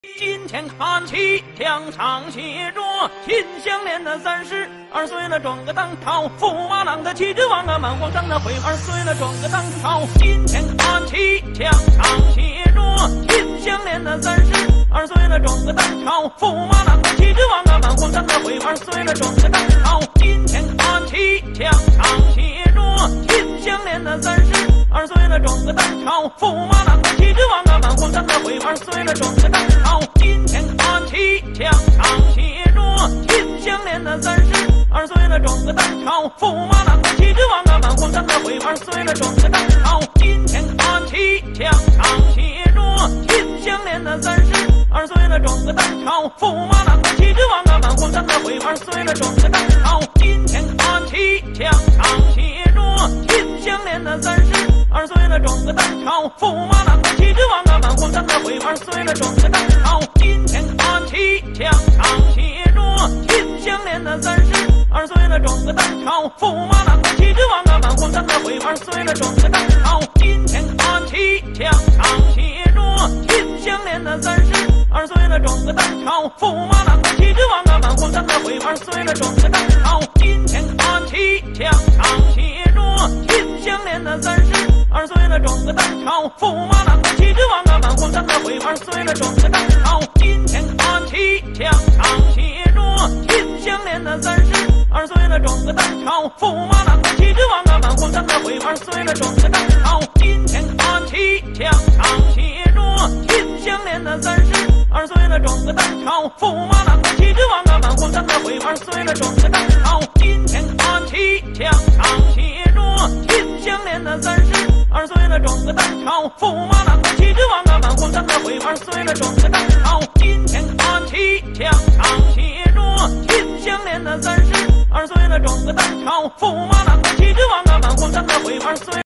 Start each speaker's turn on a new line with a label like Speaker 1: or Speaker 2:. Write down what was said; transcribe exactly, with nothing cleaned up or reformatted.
Speaker 1: 今天看起墙上写着秦香莲的三十二岁了，转个当朝，驸马郎的气质王啊，满皇上的回二岁了，转个当朝。今天看起墙上写着秦香莲的三十二岁了，转个当朝，驸马郎的气质王啊，满皇上的回二岁了，转个当朝。今天看起墙上写着秦香莲的三十二岁了，转个当朝，驸马郎的气质王啊，满皇上的回二岁了，转个当朝。今天看起墙上写着秦香莲的三十二岁了，转个当朝，驸马郎的气质王啊，满皇上的回二岁了，转个当朝。今天看起墙上写着秦香莲的三十二岁了，转个当朝，驸马郎的气质王啊，满皇上的回二岁了，转个当朝。今天看起墙上写着秦香莲的三十二岁了，转个当朝，驸马郎的气质王啊，满皇上的回二岁了，转个当朝。今天看起墙上写着秦香莲的三十二岁了，转个当朝，驸马郎的气质王啊，满皇上的回二岁了，转个当朝。今天看起墙上写着秦香莲的三十二岁了，转个当朝，驸马郎的气质王啊，满皇上的回二岁了，转个当朝。今天看起墙上写着秦香莲的三十二岁了，转个当朝，驸马郎的气质王啊，满皇上的回二岁了，转个当朝。今天看起墙上写着秦香莲的三十二岁了，转个当朝，驸马郎的气质王啊，满皇上的回二岁了，转个当朝。今天看起墙上写着秦香莲的三十二岁了，转个当朝，驸马郎的气质王啊，满皇上的回二岁了，转个当朝。今天看起墙上写着秦香莲的三十二岁了，转个当朝，驸马郎的气质王啊，满皇上的回二岁了，转个当朝。今天看起墙上写着秦香莲的三十二岁了，转个当朝，驸马郎